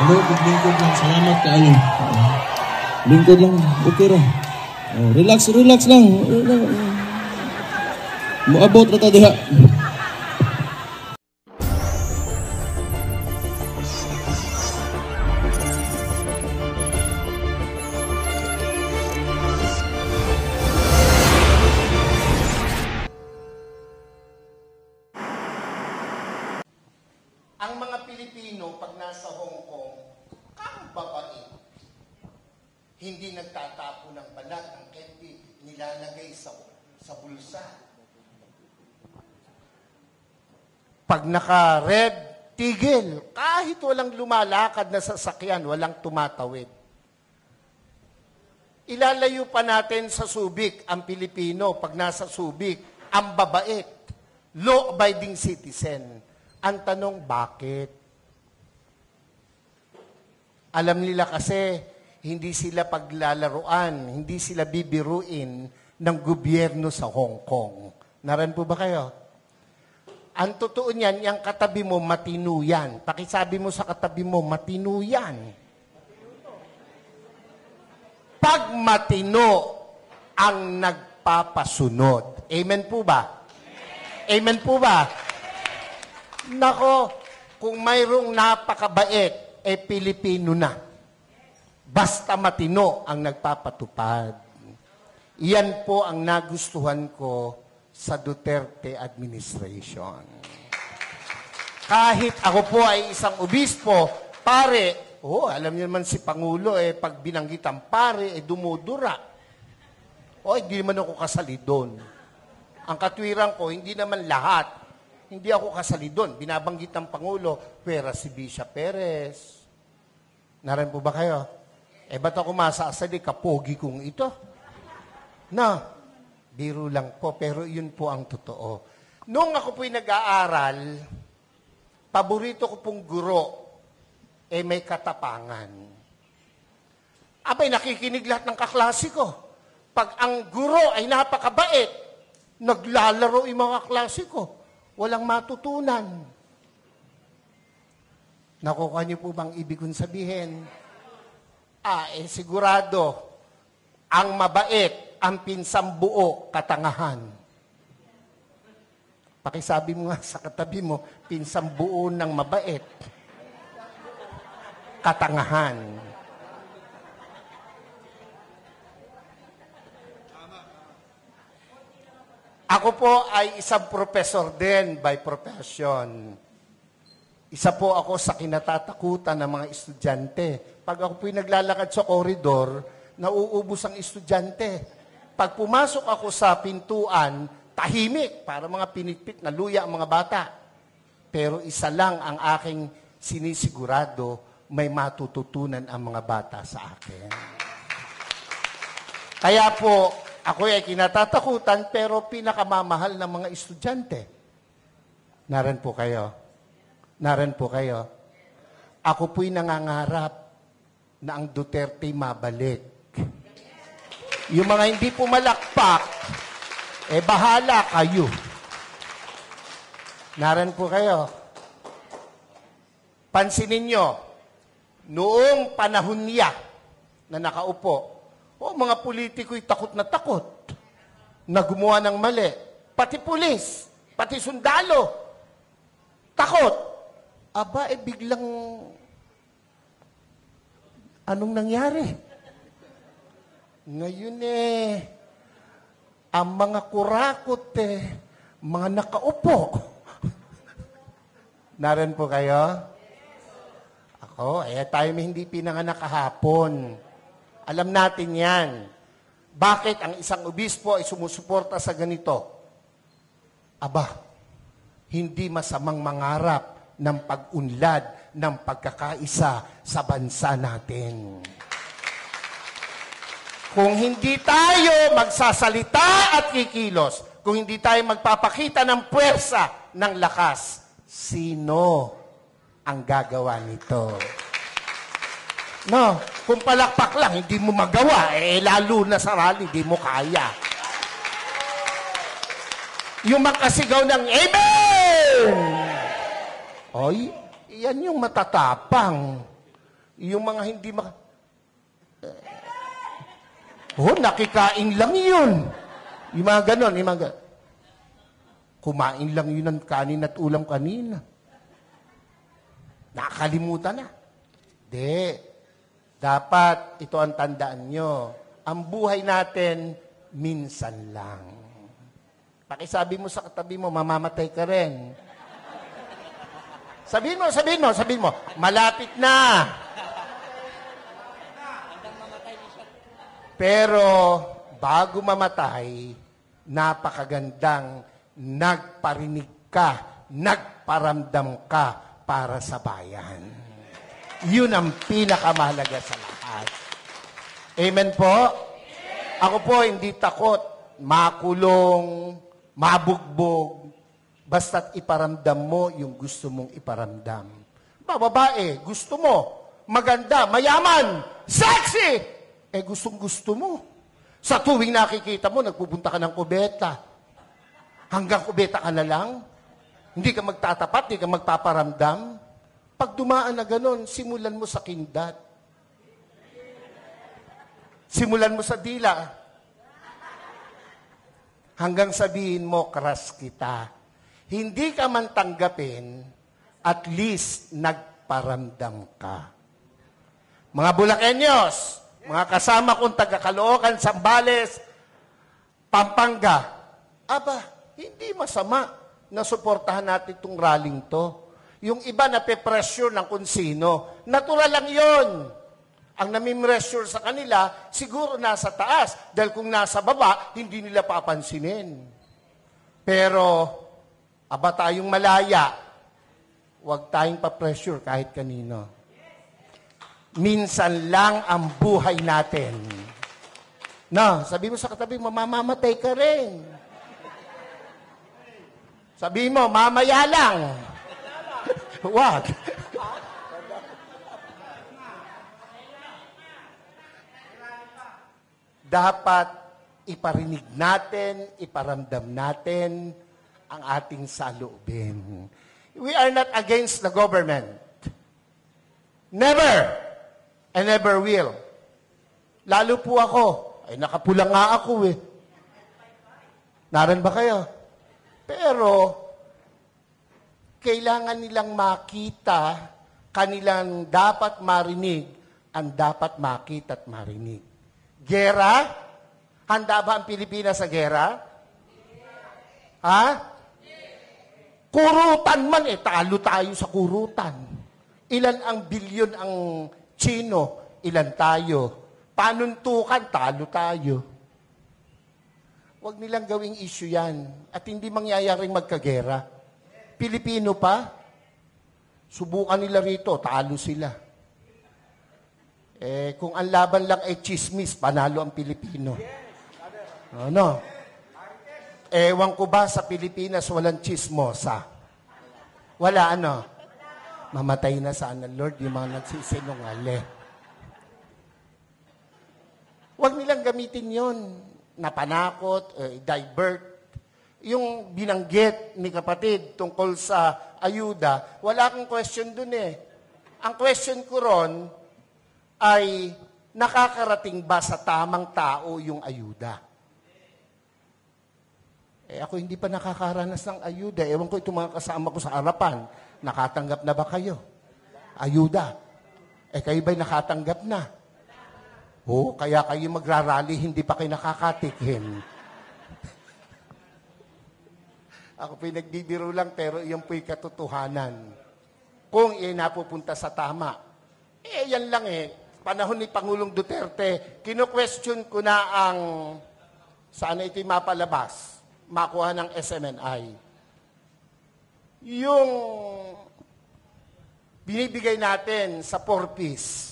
Ano, lingkod lang. Salamat kayo. Lingkod lang. Okay ra. Relax lang. Muabot na ta diha. Ang mga Pilipino, pag nasa Hong Kong, kang babae. Hindi nagtatapo ng balat, ng candy, nilalagay sa bulsa. Pag naka-red, tigil. Kahit walang lumalakad na sasakyan, walang tumatawid. Ilalayo pa natin sa Subic ang Pilipino pag nasa Subic, ang babait, law-abiding citizen. Ang tanong, bakit? Alam nila kasi, hindi sila paglalaruan, hindi sila bibiruin ng gobyerno sa Hong Kong. Naran po ba kayo? Ang totoo niyan, yung katabi mo, matino yan. Pakisabi mo sa katabi mo, matino yan. Pag matino ang nagpapasunod. Amen po ba? Amen po ba? Nako, kung mayroong napakabait, Pilipino na. Basta matino ang nagpapatupad. Iyan po ang nagustuhan ko sa Duterte administration. Kahit ako po ay isang obispo, pare, alam niyo naman si Pangulo, pag binanggit ang pare, dumudura. Hindi naman ako kasali doon. Ang katwiran ko, hindi naman lahat. Hindi ako kasali doon. Binabanggit ng Pangulo, pera si Bishop Perez. Naran po ba kayo? Ba't ako masasali? Kapogi kong ito. Biro lang po, pero yun po ang totoo. Noong ako po'y nag-aaral, paborito ko pong guro, may katapangan. Abay, nakikinig lahat ng kaklase ko. Pag ang guro ay napakabait, naglalaro yung mga klase ko. Walang matutunan. Nakukuha niyo po bang ibig kong sabihin? Sigurado, ang mabait, ang pinsambuo, katangahan. Pakisabi mo nga sa katabi mo, pinsambuo ng mabait, katangahan. Ako po ay isang professor din by profession. Isa po ako sa kinatatakutan ng mga estudyante. Pag ako po'y naglalakad sa koridor, nauubos ang estudyante. Pag pumasok ako sa pintuan, tahimik para mga pinitpit na luya ang mga bata. Pero isa lang ang aking sinisigurado, may matututunan ang mga bata sa akin. Kaya po, ako ay kinatatakutan, pero pinakamamahal ng mga estudyante. Naran po kayo. Naran po kayo. Ako po'y nangangarap na ang Duterte mabalik. Yung mga hindi pumalakpak, bahala kayo. Naran po kayo. Pansinin nyo, noong panahon niya na nakaupo, mga politiko'y takot na takot na gumawa ng mali. Pati pulis, pati sundalo, takot. Biglang, anong nangyari? Ngayon ang mga kurakot mga nakaupo. Naran po kayo? Ako, tayo may hindi pinanganak kahapon. Alam natin yan. Bakit ang isang obispo ay sumusuporta sa ganito? Hindi masamang mangarap ng pag-unlad ng pagkakaisa sa bansa natin. Kung hindi tayo magsasalita at kikilos, kung hindi tayo magpapakita ng puwersa, ng lakas, sino ang gagawa nito? Kung palakpak lang, hindi mo magawa, lalo na sa rally, hindi mo kaya. Yung makasigaw ng Amen! Yan yung matatapang. Yung mga hindi nakikain lang yun. Yung mga ganon, kumain lang yun ng kanin at ulam kanina. Nakakalimutan na. Di. Dapat, ito ang tandaan nyo. Ang buhay natin, minsan lang. Pakisabi mo sa katabi mo, mamamatay ka rin. Sabihin mo, malapit na. Pero, bago mamatay, napakagandang nagparinig ka, nagparamdam ka para sa bayan. Yun ang pinakamahalaga sa lahat. Amen po? Ako po hindi takot, makulong, mabugbog, basta't iparamdam mo yung gusto mong iparamdam. Babae, gusto mo, maganda, mayaman, sexy! Gustong-gusto mo. Sa tuwing nakikita mo, nagpupunta ka ng kubeta. Hanggang kubeta ka na lang. Hindi ka magtatapat, hindi ka magpaparamdam. Pag dumaan na ganon, simulan mo sa kindat. Simulan mo sa dila. Hanggang sabihin mo, crush kita. Hindi ka man tanggapin, at least nagparamdam ka. Mga Bulakenyos, mga kasama kong taga-Caloocan, Zambales, Pampanga, hindi masama na suportahan natin itong rallying to. Yung iba na pe-pressure ng kung sino, natural lang yon. Ang nami-pressure sa kanila, siguro nasa taas. Dahil kung nasa baba, hindi nila papansinin. Pero, tayong malaya, huwag tayong pa-pressure kahit kanino. Minsan lang ang buhay natin. Sabi mo sa katabi, mamamatay ka rin. Sabi mo, mamaya lang. Wag. Dapat iparinig natin, iparamdam natin ang ating saloobin. We are not against the government. Never. And never will. Lalo po ako. Nakapula nga ako eh. Naran ba kayo? Pero, kailangan nilang makita, kanilang dapat marinig, ang dapat makita at marinig. Gera? Handa ba ang Pilipinas sa gera? Ha? Kurutan man talo tayo sa kurutan. Ilan ang bilyon ang Chino, ilan tayo? Panuntukan, talo tayo. Huwag nilang gawing issue yan. At hindi mangyayaring magkagera. Pilipino pa, subukan nila rito, talo sila. Kung ang laban lang ay chismis, panalo ang Pilipino. Ano? Ewan ko ba sa Pilipinas walang chismosa? Wala Mamatay na sana, Lord, yung mga nagsisinungaling. Huwag nilang gamitin yon na panakot, divert. Yung binanggit ni kapatid tungkol sa ayuda, wala akong question dun Ang question ko ron ay, nakakarating ba sa tamang tao yung ayuda? Ako hindi pa nakakaranas ng ayuda. Ewan ko itong mga kasama ko sa harapan. Nakatanggap na ba kayo? Ayuda. Kayo ba'y nakatanggap na? Kaya kayo magrarally, hindi pa kayo nakakatikim. Ako pinagbibiro lang, pero iyon po'y katotohanan. Kung napupunta sa tama. Yan lang Panahon ni Pangulong Duterte, kino-question ko na ang, saan ito'y mapalabas, makuha ng SMNI. Yung binibigay natin sa 4-piece.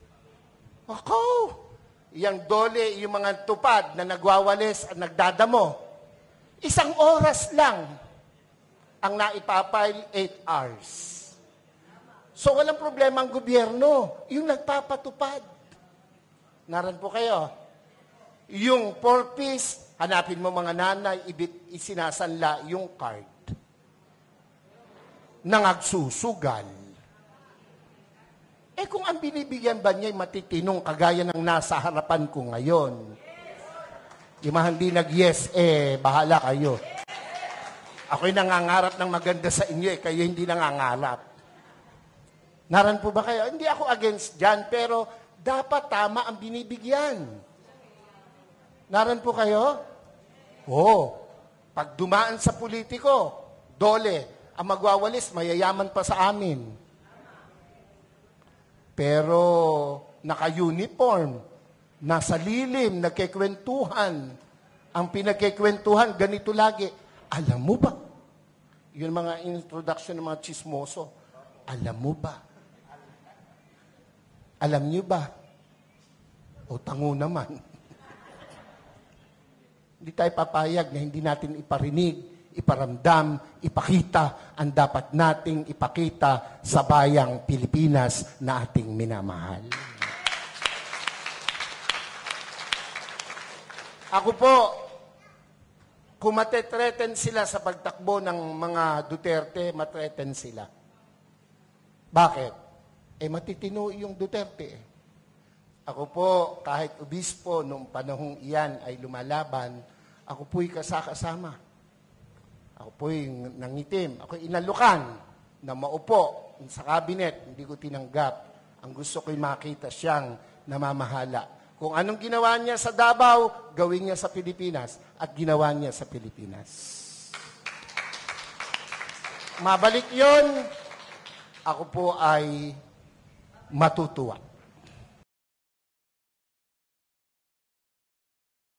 Yung dole, yung mga tupad na nagwawalis at nagdadamo. 1 oras lang ang naipapile, 8 hours. So walang problema ang gobyerno, yung nagpapatupad. Naran po kayo. Yung 4-piece, hanapin mo mga nanay, isinasanla yung card. Nangagsusugal. Eh kung ang binibigyan ba niya ay matitinong kagaya ng nasa harapan ko ngayon, yung mga hindi nag-yes, bahala kayo. Ako'y nangangarap ng maganda sa inyo, kayo hindi nangangarap. Naran po ba kayo? Hindi ako against dyan, pero dapat tama ang binibigyan. Naran po kayo? Oo. Pag dumaan sa politiko, dole, ang magwawalis, mayayaman pa sa amin. Pero naka-uniform, nasa lilim, nagkikwentuhan. Ang pinagkikwentuhan, ganito lagi. Alam mo ba? Yun mga introduction ng mga chismoso. Alam mo ba? Alam niyo ba? O tango naman. Hindi tayo papayag na hindi natin iparinig, iparamdam, ipakita ang dapat nating ipakita sa bayang Pilipinas na ating minamahal. Ako po, kung matetreten sila sa pagtakbo ng mga Duterte, matreten sila. Bakit? Matitino yung Duterte. Ako po, kahit obispo, nung panahong iyan ay lumalaban, ako po'y kasakasama. Ako po'y nangitim. Ako'y inalukan na maupo sa kabinet. Hindi ko tinanggap. Ang gusto ko'y makita siyang namamahala. Kung anong ginawa niya sa Davao, gawin niya sa Pilipinas. At ginawa niya sa Pilipinas. Mabalik yon, ako po ay matutuwa.